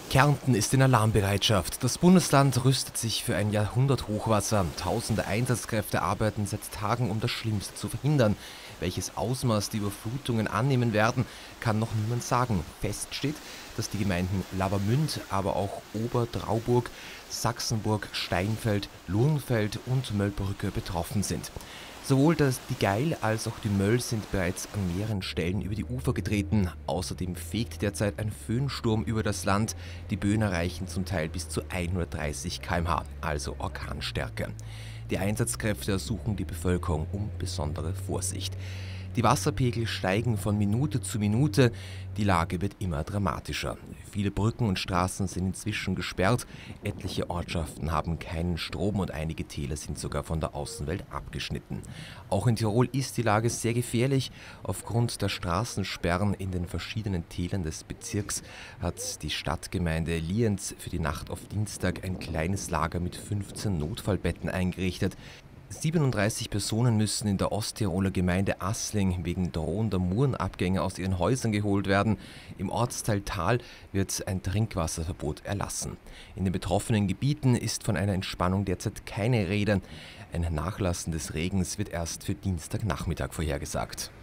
Kärnten ist in Alarmbereitschaft. Das Bundesland rüstet sich für ein Jahrhunderthochwasser. Tausende Einsatzkräfte arbeiten seit Tagen, um das Schlimmste zu verhindern. Welches Ausmaß die Überflutungen annehmen werden, kann noch niemand sagen. Fest steht, dass die Gemeinden Lavamünd, aber auch Obertrauburg, Sachsenburg, Steinfeld, Lurnfeld und Möllbrücke betroffen sind. Sowohl die Geil als auch die Möll sind bereits an mehreren Stellen über die Ufer getreten. Außerdem fegt derzeit ein Föhnsturm über das Land. Die Böen erreichen zum Teil bis zu 130 km/h, also Orkanstärke. Die Einsatzkräfte ersuchen die Bevölkerung um besondere Vorsicht. Die Wasserpegel steigen von Minute zu Minute. Die Lage wird immer dramatischer. Viele Brücken und Straßen sind inzwischen gesperrt. Etliche Ortschaften haben keinen Strom und einige Täler sind sogar von der Außenwelt abgeschnitten. Auch in Tirol ist die Lage sehr gefährlich. Aufgrund der Straßensperren in den verschiedenen Tälern des Bezirks hat die Stadtgemeinde Lienz für die Nacht auf Dienstag ein kleines Lager mit 15 Notfallbetten eingerichtet. 37 Personen müssen in der Osttiroler Gemeinde Assling wegen drohender Murenabgänge aus ihren Häusern geholt werden. Im Ortsteil Thal wird ein Trinkwasserverbot erlassen. In den betroffenen Gebieten ist von einer Entspannung derzeit keine Rede. Ein Nachlassen des Regens wird erst für Dienstagnachmittag vorhergesagt.